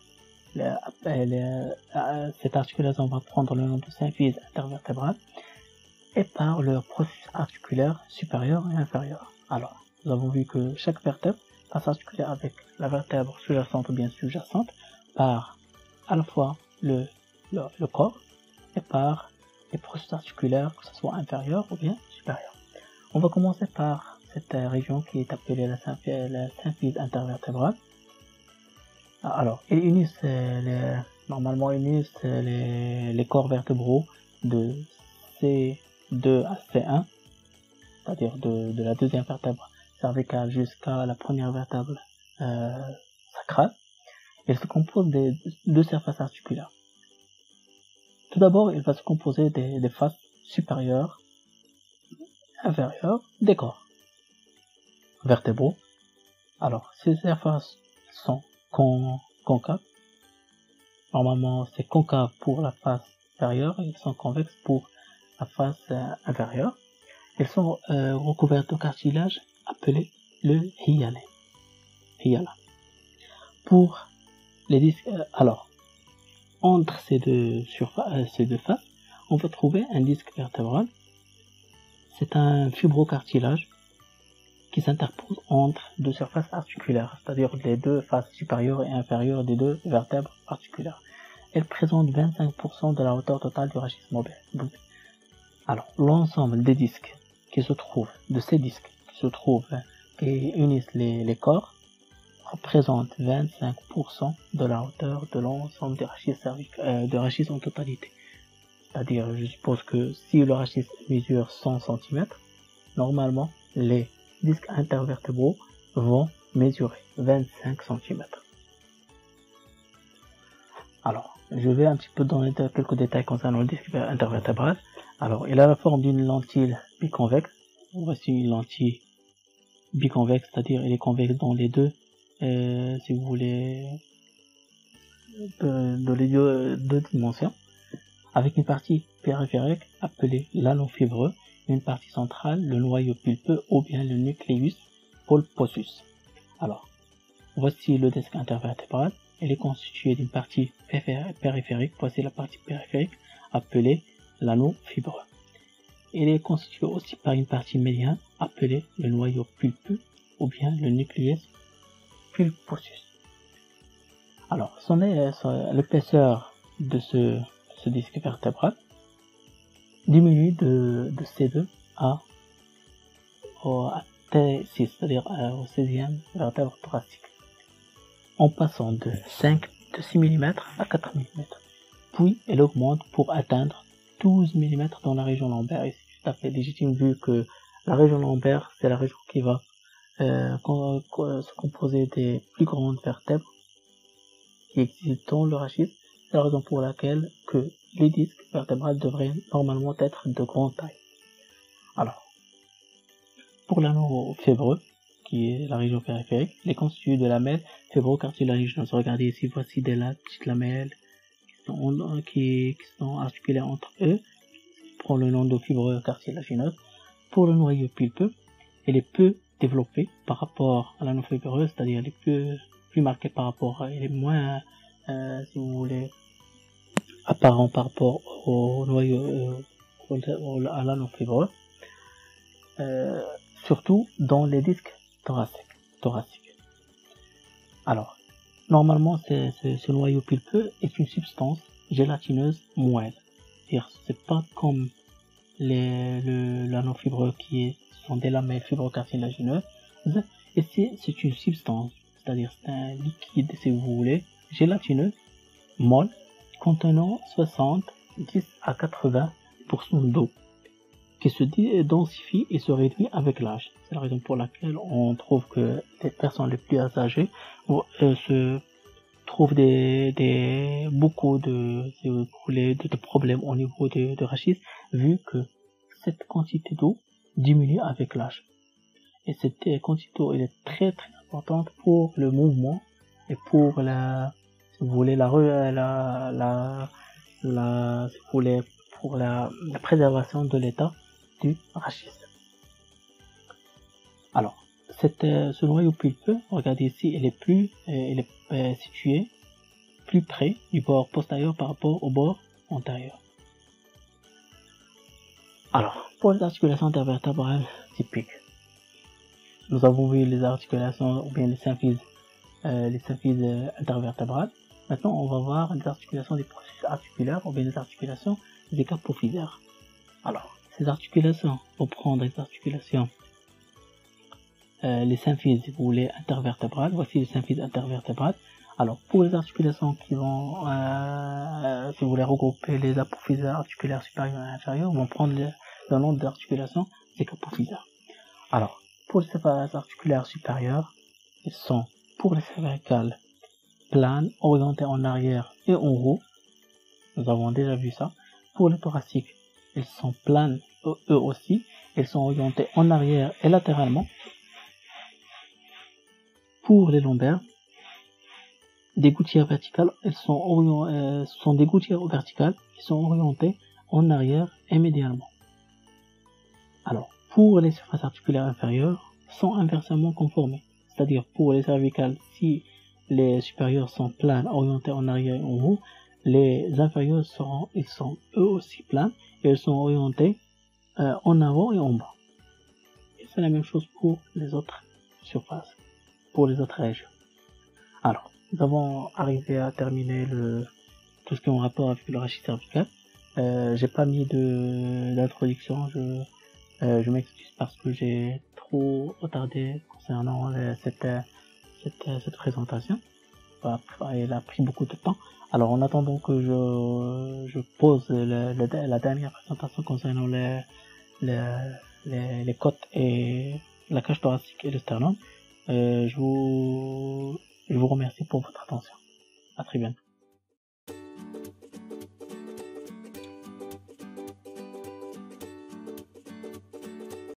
cette articulation va prendre le nom de symphyse intervertébrale et par leur processus articulaire supérieur et inférieur. Alors, nous avons vu que chaque vertèbre va s'articuler avec la vertèbre sous-jacente ou bien sous-jacente par à la fois le corps et par les processus articulaires, que ce soit inférieur ou bien supérieur. On va commencer par cette région qui est appelée la symphyse intervertébrale. Alors, ils unissent normalement les corps vertébraux de C2 à C1, c'est-à-dire de la deuxième vertèbre cervicale jusqu'à la première vertèbre sacrale. Il se compose de 2 surfaces articulaires. Tout d'abord, il va se composer des faces supérieures, inférieures des corps vertébraux. Alors, ces surfaces sont concaves. Normalement, c'est concave pour la face supérieure et ils sont convexes pour la face inférieure. Ils sont recouverts de cartilage appelé le hyalin. Pour les disques, alors, entre ces deux faces, on va trouver un disque vertébral. C'est un fibrocartilage qui s'interpose entre 2 surfaces articulaires, c'est-à-dire les 2 faces supérieures et inférieures des 2 vertèbres articulaires. Elle présente 25% de la hauteur totale du rachis mobile. Alors, l'ensemble des disques qui se trouvent, qui unissent les corps, représente 25% de la hauteur de l'ensemble des rachis rachis en totalité. C'est-à-dire, je suppose que si le rachis mesure 100 cm, normalement, les disques intervertébraux vont mesurer 25 cm. Alors, je vais un petit peu donner quelques détails concernant le disque intervertébral. Alors, il a la forme d'une lentille biconvexe. Voici une lentille biconvexe, c'est-à-dire il est convexe dans les deux, si vous voulez, dans les deux dimensions, avec une partie périphérique appelée l'anneau fibreux, une partie centrale, le noyau pulpeux ou bien le nucleus pulposus. Alors, voici le disque intervertébral. Il est constitué d'une partie périphérique. Voici la partie périphérique appelée l'anneau fibreux. Il est constitué aussi par une partie médiane appelée le noyau pulpeux ou bien le nucleus pulposus. Alors, l'épaisseur de ce disque vertébral diminue de C2 à T6, c'est-à-dire au 16e vertèbre thoracique, en passant de 6 mm à 4 mm. Puis, elle augmente pour atteindre 12 mm dans la région lombaire. Et c'est tout à fait légitime vu que la région lombaire, c'est la région qui va se composer des plus grandes vertèbres qui existent dans le rachis. C'est la raison pour laquelle que les disques vertébrales devraient normalement être de grande taille. Alors, pour l'anneau fibreux, qui est la région périphérique, il est constitué de lamelles fibro-cartilagineuses. Regardez ici, voici des petites lamelles qui sont articulées entre eux, pour le nom de fibreux cartilagineuses. Pour le noyau pulpeux, il est peu développé par rapport à l'anneau fibreux, c'est-à-dire il est plus marqué par rapport, il est moins, si vous voulez, apparent par rapport au noyau, à l'anneau fibreux, surtout dans les disques thoraciques. Alors, normalement, ce noyau pulpeux est une substance gélatineuse moelle. C'est-à-dire, c'est pas comme l'anneau fibreux sont des lamelles fibrocartilagineuses. Et c'est une substance, c'est-à-dire c'est un liquide, si vous voulez, gélatineux, molle, contenant 70 à 80% d'eau, qui se densifie et se réduit avec l'âge. C'est la raison pour laquelle on trouve que les personnes les plus âgées se trouvent beaucoup de problèmes au niveau de rachis, vu que cette quantité d'eau diminue avec l'âge. Et cette quantité d'eau, elle est très très importante pour le mouvement et pour si vous voulez, pour la préservation de l'état du rachis. Alors, ce noyau pulpeux, regardez ici, il est situé plus près du bord postérieur par rapport au bord antérieur. Alors, pour les articulations intervertébrales typiques, nous avons vu les articulations ou bien les symphyses intervertébrales. Maintenant, on va voir les articulations des processus articulaires ou bien les articulations des capophysaires. Alors, ces articulations, pour prendre les articulations, les symphyses, si vous voulez, intervertébrales, voici les symphyses intervertébrales. Alors, pour les articulations qui vont, si vous voulez regrouper les apophysaires articulaires supérieurs et inférieurs, vont prendre le nom d'articulation des capophysaires. Alors, pour les articulaires supérieurs, ils sont, pour les cervicales, planes, orientées en arrière et en haut. Nous avons déjà vu ça. Pour les thoraciques, ils sont planes, eux aussi. Ils sont orientés en arrière et latéralement. Pour les lombaires, des gouttières verticales, elles sont des gouttières verticales qui sont orientées en arrière et médialement. Alors, pour les surfaces articulaires inférieures, sont inversement conformées. C'est-à-dire, pour les cervicales, si les supérieures sont planes, orientées en arrière et en haut, les inférieures ils sont eux aussi planes et elles sont orientées en avant et en bas. Et c'est la même chose pour les autres surfaces, pour les autres régions. Alors, nous avons arrivé à terminer tout ce qui est en rapport avec le rachis cervical. J'ai pas mis d'introduction, je m'excuse parce que j'ai trop retardé concernant cette présentation. Elle a pris beaucoup de temps. Alors, en attendant que je pose la dernière présentation concernant les côtes et la cage thoracique et le sternum, je vous remercie pour votre attention. À très bientôt.